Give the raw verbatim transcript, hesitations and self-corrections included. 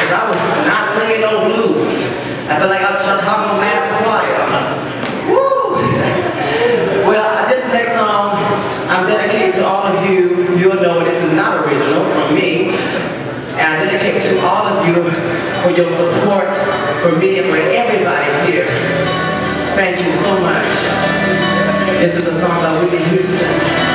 because I was not singing no blues. I feel like I was Chicago Mass Choir. Woo! Well, this next song I'm dedicating to all of you. You'll know this is not original from me. And I dedicate to all of you for your support for me and for everybody here. Thank you so much. This is a song by Whitney Houston.